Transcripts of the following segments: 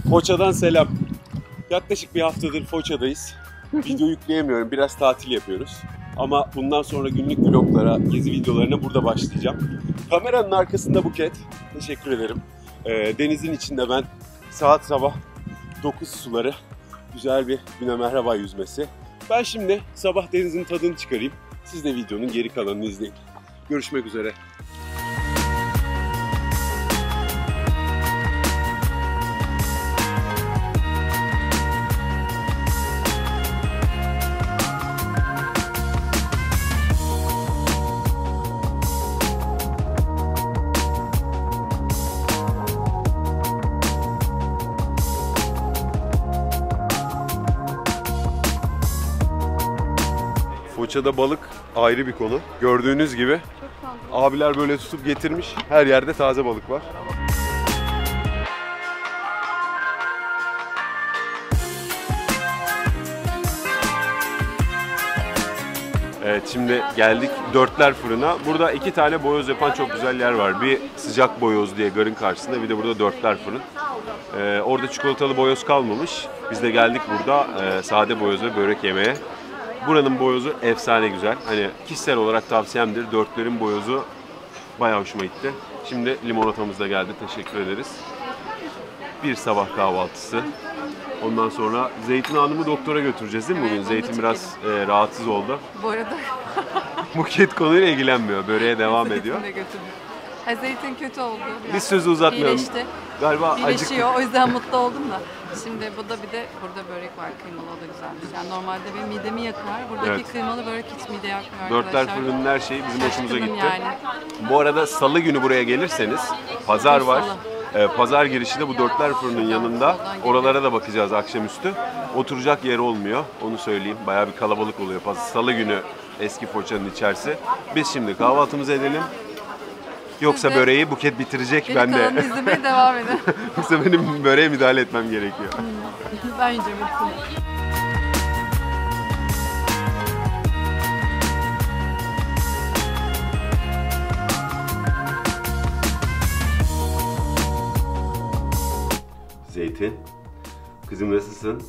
Foça'dan selam. Yaklaşık bir haftadır Foça'dayız. Video yükleyemiyorum, biraz tatil yapıyoruz. Ama bundan sonra günlük vloglara, gezi videolarına burada başlayacağım. Kameranın arkasında Buket. Teşekkür ederim. Denizin içinde ben saat sabah 9 suları. Güzel bir güne merhaba yüzmesi. Ben şimdi sabah denizin tadını çıkarayım. Siz de videonun geri kalanını izleyin. Görüşmek üzere. Foça'da balık ayrı bir konu. Gördüğünüz gibi abiler böyle tutup getirmiş. Her yerde taze balık var. Evet, şimdi geldik Dörtler Fırına. Burada iki tane boyoz yapan çok güzel yer var. Bir Sıcak Boyoz diye garın karşısında, bir de burada Dörtler Fırın. Orada çikolatalı boyoz kalmamış. Biz de geldik burada sade boyoz ve börek yemeye. Buranın boyozu efsane güzel. Hani kişisel olarak tavsiyemdir. Dörtlerin boyozu bayağı hoşuma gitti. Şimdi limonatamız da geldi. Teşekkür ederiz. Bir sabah kahvaltısı. Ondan sonra Zeytin Hanım'ı doktora götüreceğiz değil mi bugün? Zeytin biraz rahatsız oldu. Bu arada Buket konuyla ilgilenmiyor. Böreğe devam ediyor. Zeytin kötü oldu. Biz sözü uzatmayalım. İyileşti. Galiba İyileşiyor. O yüzden mutlu oldum da. Şimdi bu da bir de burada börek var, kıymalı, o da güzelmiş. Yani normalde benim midemi yakar. Buradaki Evet. Kıymalı börek hiç mide yakmıyor Dörtler arkadaşlar. Fırın'ın her şeyi bizim hoşumuza Şaşkınım gitti. yani. Bu arada salı günü buraya gelirseniz pazar var. Pazar girişi de bu Dörtler Fırın'ın yanında. Oralara da bakacağız akşamüstü. Oturacak yer olmuyor. Onu söyleyeyim. Bayağı bir kalabalık oluyor. Salı günü eski Foça'nın içerisi. Biz şimdi kahvaltımızı edelim. Yoksa böreği Buket bitirecek, ben de. Geri kalanını izlemeye devam edin. Yoksa benim böreğe müdahale etmem gerekiyor. Ben yiyeceğim hepsini. Zeytin, kızım nasılsın?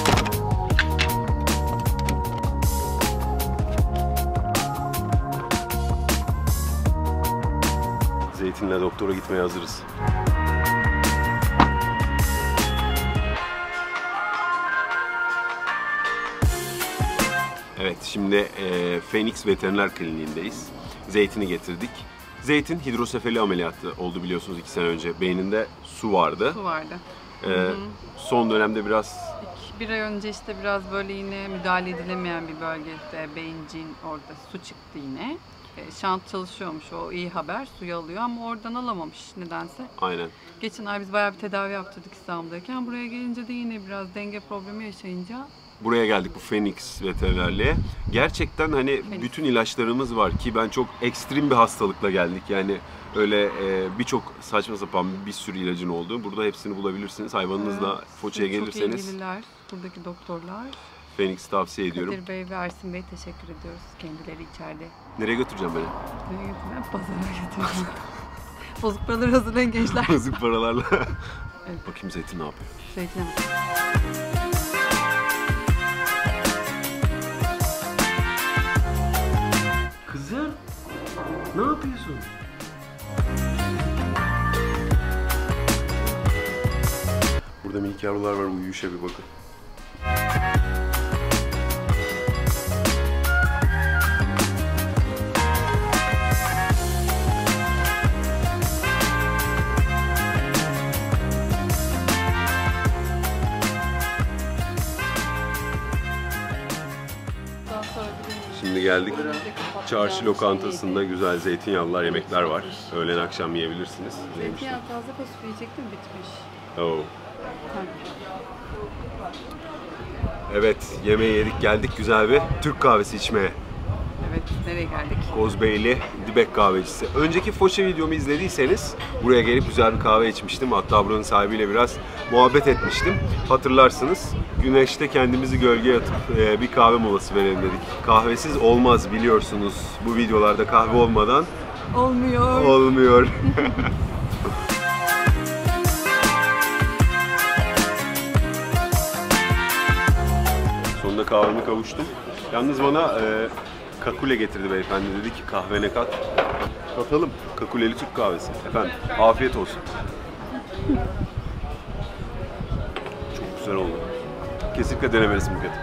Zeytin'le doktora gitmeye hazırız. Evet, şimdi Phoenix Veteriner Kliniğindeyiz. Zeytin'i getirdik. Zeytin hidrosefali ameliyatı oldu biliyorsunuz 2 sene önce. Beyninde su vardı. Su vardı. Son dönemde biraz... Bir ay önce işte biraz böyle yine müdahale edilemeyen bir bölgede beyincin orada su çıktı yine. Şant çalışıyormuş, o iyi haber, suyu alıyor ama oradan alamamış nedense. Aynen. Geçen ay biz bayağı bir tedavi yaptırdık İstanbul'dayken. Buraya gelince de yine biraz denge problemi yaşayınca buraya geldik bu Phoenix Veterinerliğe. Gerçekten hani bütün ilaçlarımız var ki ben çok ekstrem bir hastalıkla geldik. Yani öyle birçok saçma sapan bir sürü ilacın olduğu. Burada hepsini bulabilirsiniz. Hayvanınızla Foça'ya gelirseniz. Çok ilgililer, buradaki doktorlar. Phoenix tavsiye ediyorum. Kadir Bey ve Ersin Bey teşekkür ediyoruz. Kendileri içeride. Nereye götüreceğim beni? Nereye götüreceğim? Pazara götüreceğim. Bozuk paraları hazırlayın gençler. Bozuk paralarla. Evet. Bakayım Zeytin ne yapıyor? Zeytin'e bak. Kızım, ne yapıyorsun? Burada minik yavrular var, uyuyuşa bir bakın. Şimdi geldik. Çarşı lokantasında güzel zeytinyağlılar, yemekler var. Öğlen akşam yiyebilirsiniz. Zeytinyağı taze fasulye yiyecektim, bitmiş. Oh. Evet, yemeği yedik, geldik güzel bir Türk kahvesi içmeye. Evet, nereye geldik? Kozbeyli Dibek kahvecisi. Önceki Foça videomu izlediyseniz buraya gelip güzel bir kahve içmiştim. Hatta buranın sahibiyle biraz muhabbet etmiştim. Hatırlarsınız. Güneşte kendimizi gölgeye atıp bir kahve molası verelim dedik. Kahvesiz olmaz biliyorsunuz. Bu videolarda kahve olmadan olmuyor. Sonunda kahveme kavuştum. Yalnız bana kakule getirdi beyefendi. Dedi ki kahvene kat. Katalım. Kakuleli Türk kahvesi. Efendim afiyet olsun. Çok güzel oldu. Kesinlikle denemelisin Buket.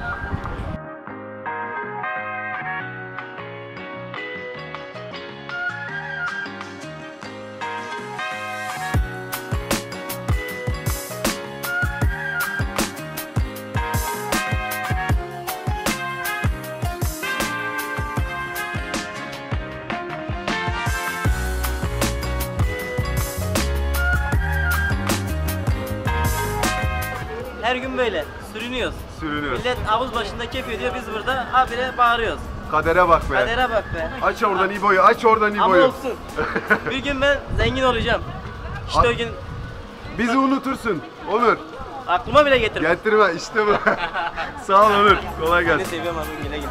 Her gün böyle sürünüyoruz. Sürünüyor. Millet havuz başında keyif ediyor, biz burada habire bağırıyoruz. Kadere bak be. Kadere bak be. Aç oradan İbo'yu, aç oradan Ama İbo'yu. olsun. Bir gün ben zengin olacağım. İşte o gün Bizi unutursun. Onur. aklıma bile getirme. Getirme işte bu. Sağ ol Onur. Kolay Seni gelsin. seviyorum abi, güle güle.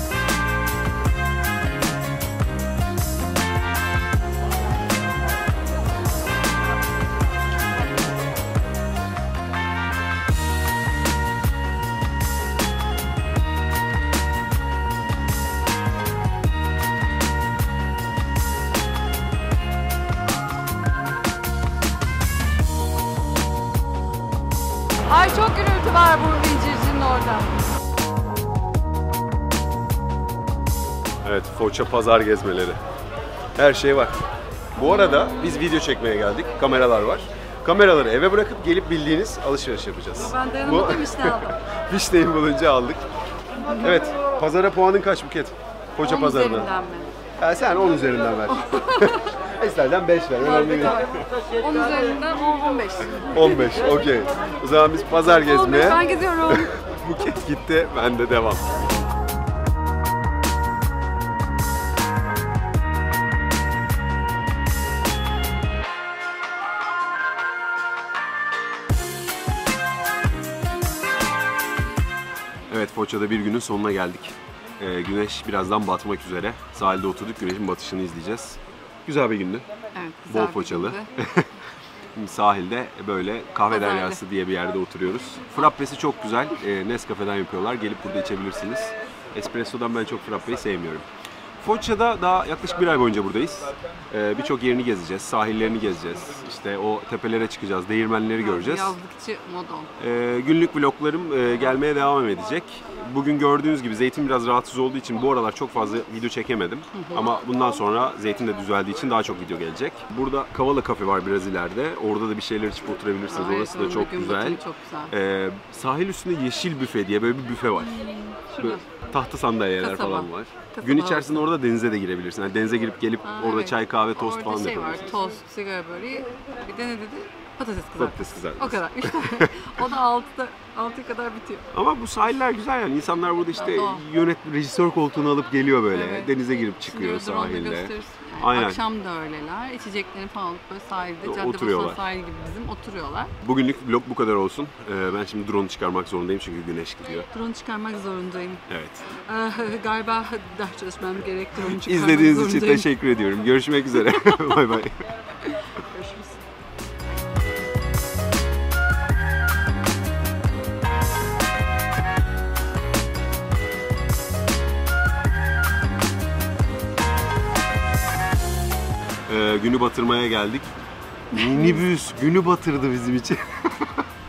Ay çok gürültü var bu incircinin orada. Evet, Foça pazar gezmeleri. Her şey var. Bu arada biz video çekmeye geldik. Kameralar var. Kameraları eve bırakıp gelip bildiğiniz alışveriş yapacağız. Ben dayanamadım işte aldım. Fişneyi bulunca aldık. Evet, pazara puanın kaç Buket? Foça 10 pazarına. üzerinden mi? Ha, sen 10 üzerinden ver. İstersen 5 ver. Önemli değil. 10 üzerinden 15. 15, okey. O zaman biz pazar 15 gezmeye. ben gidiyorum. Buket gitti, ben de devam. Evet, Foça'da bir günün sonuna geldik. Güneş birazdan batmak üzere. Sahilde oturduk, güneşin batışını izleyeceğiz. Güzel bir gündü. Evet, güzel Bol bir Foçalı. gündü. Sahilde böyle kahve Pazarda. deryası diye bir yerde oturuyoruz. Frappesi çok güzel. Nescafe'den yapıyorlar. Gelip burada içebilirsiniz. Espresso'dan ben çok frappeyi sevmiyorum. Foça'da daha yaklaşık bir ay boyunca buradayız. Birçok yerini gezeceğiz, sahillerini gezeceğiz. İşte o tepelere çıkacağız, değirmenleri göreceğiz. Yazlıkçı modon. Günlük vloglarım gelmeye devam edecek. Bugün gördüğünüz gibi Zeytin biraz rahatsız olduğu için bu aralar çok fazla video çekemedim. Ama bundan sonra Zeytin de düzeldiği için daha çok video gelecek. Burada Kavala Kafe var biraz ileride. Orada da bir şeyler içip oturabilirsiniz. Evet, Orası da onun çok gün güzel. batımı çok güzel. Sahil üstünde Yeşil Büfe diye böyle bir büfe var. Şurada. Böyle tahta sandalyeler Kasaba. falan var. Kasaba Gün içerisinde orada denize de girebilirsin. Yani denize girip gelip Ha, orada evet. çay, kahve, tost Orada falan da şey var, yapabilirsin. tost, sigara böreği, bir de ne dedi? Patates kızartması. Patates kızartması. O kadar, 3 tane. O da 6'ya kadar bitiyor. Ama bu sahiller güzel yani. İnsanlar burada işte Doğal. rejisör koltuğunu alıp geliyor böyle. Evet. Denize girip çıkıyor Şimdi drone'da sahilde. gösterirsin. Yani Aynen. akşam da öyleler. İçeceklerini falan alıp böyle sahilde, Caddebostan Oturuyorlar. sahil gibi bizim oturuyorlar. Bugünlük vlog bu kadar olsun. Ben şimdi drone'u çıkarmak zorundayım çünkü güneş gidiyor. Drone çıkarmak zorundayım. Evet. Galiba ders çalışmam gerek. Drone çıkarmak İzlediğiniz için zorundayım. teşekkür ediyorum. Görüşmek üzere. Bay bay. Görüşürüz. Günü batırmaya geldik. Minibüs günü batırdı bizim için.